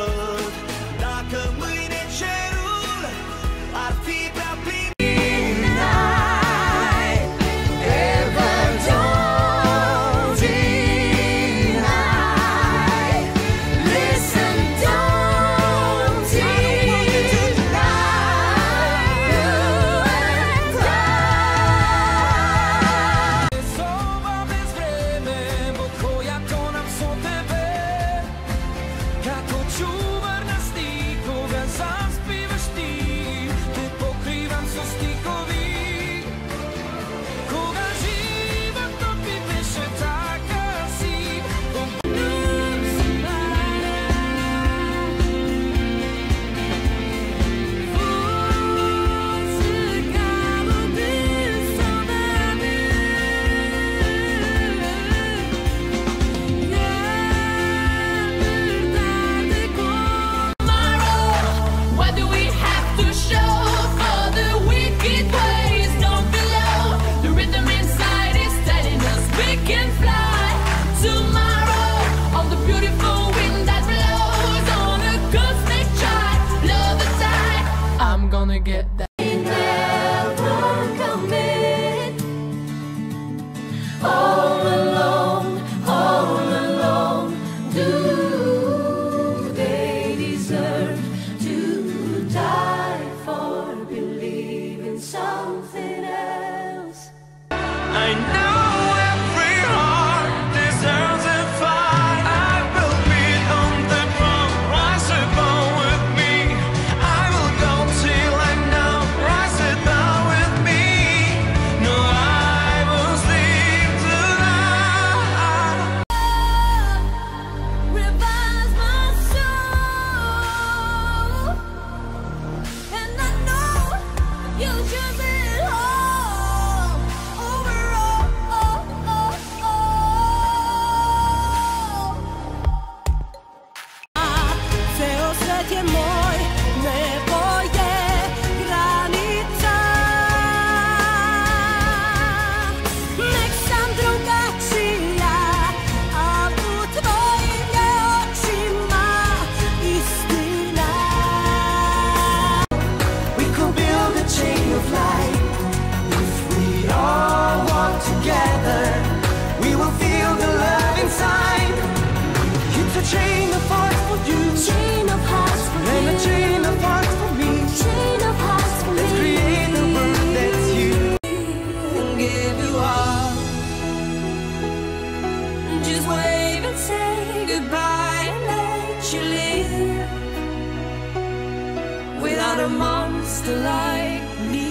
văd. Dacă mâine cerul ar fi prea plin. Get that. All alone, do they deserve to die for believing something else? I know every heart deserves a fight. I will be on the ground, rise above with me. I will go till I know, rise above with me. No, I will sleep tonight. Revives my soul, and I know you'll choose it all over all. Ceo svet je moj, nebo je granica. Nek sam drugačija, a u tvojim je očima istina. We could build a chain of light. If we all walk together, we will feel the love inside. It's a chain of hearts for you, Chain of hearts for and a you, chain of hearts for me. chain of hearts for Let's me. create a world that's you and give you all. Just wave and say goodbye and let you live without a monster like me.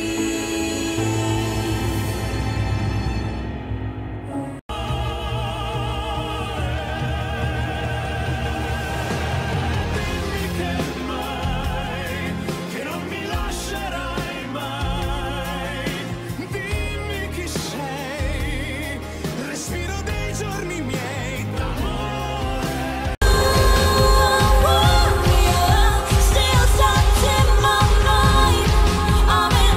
Che non mi lascerai mai. Dimmi chi sei, respiro dei giorni miei d'amore. Still stuck in my mind. I'm in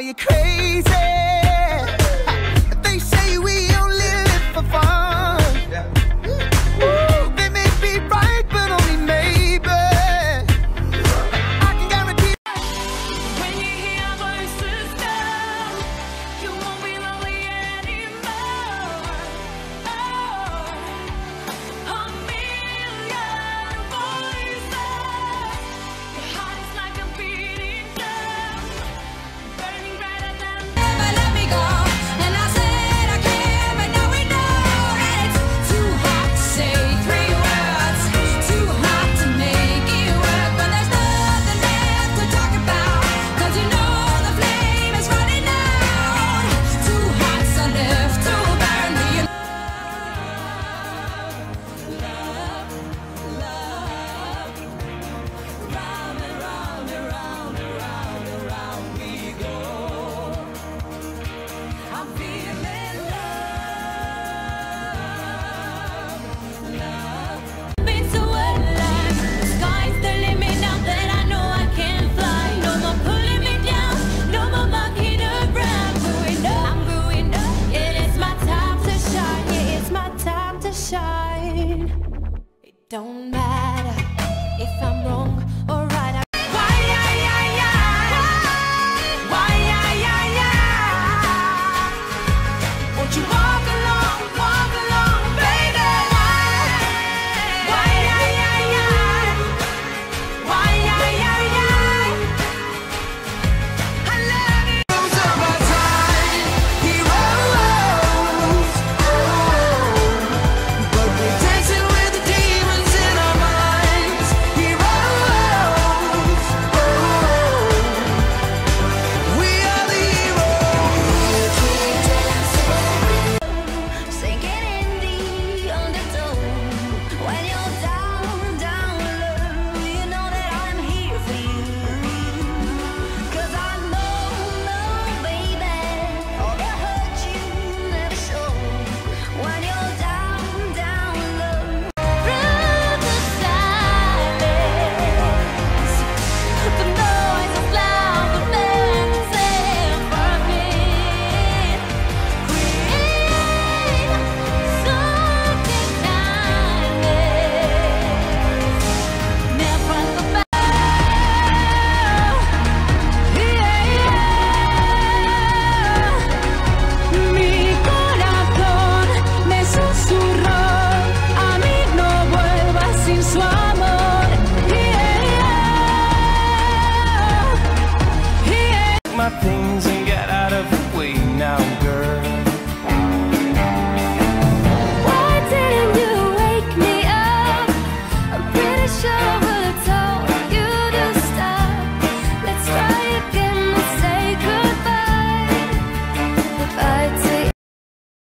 you crazy?